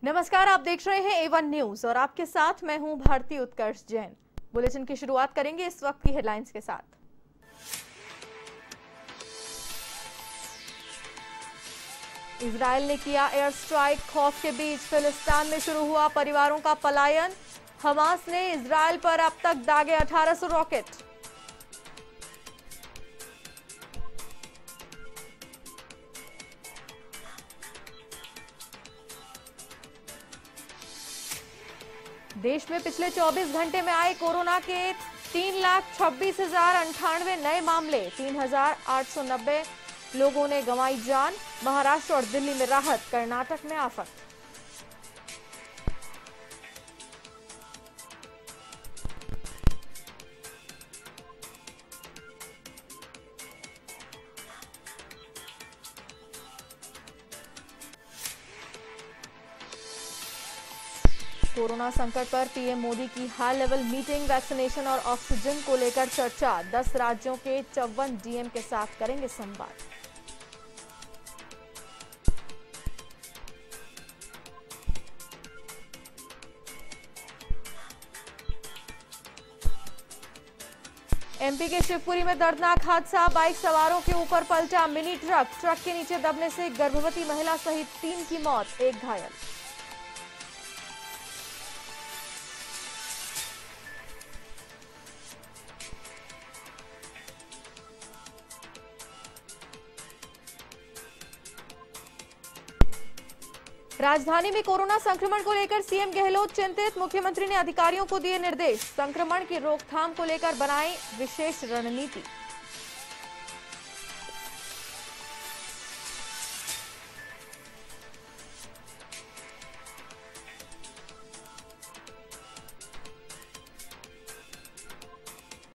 नमस्कार, आप देख रहे हैं A1 न्यूज और आपके साथ मैं हूं भारती उत्कर्ष जैन। बुलेटिन की शुरुआत करेंगे इस वक्त की हेडलाइंस के साथ। इजरायल ने किया एयर स्ट्राइक, खौफ के बीच फिलिस्तीन में शुरू हुआ परिवारों का पलायन। हमास ने इजरायल पर अब तक दागे 1800 रॉकेट। देश में पिछले 24 घंटे में आए कोरोना के 3,26,098 नए मामले, 3,890 लोगों ने गंवाई जान। महाराष्ट्र और दिल्ली में राहत, कर्नाटक में आफत। कोरोना संकट पर पीएम मोदी की हाई लेवल मीटिंग, वैक्सीनेशन और ऑक्सीजन को लेकर चर्चा। 10 राज्यों के 54 डीएम के साथ करेंगे संवाद। एमपी के शिवपुरी में दर्दनाक हादसा, बाइक सवारों के ऊपर पलटा मिनी ट्रक। ट्रक के नीचे दबने से गर्भवती महिला सहित 3 की मौत, 1 घायल। राजधानी में कोरोना संक्रमण को लेकर सीएम गहलोत चिंतित, मुख्यमंत्री ने अधिकारियों को दिए निर्देश। संक्रमण की रोकथाम को लेकर बनाई विशेष रणनीति।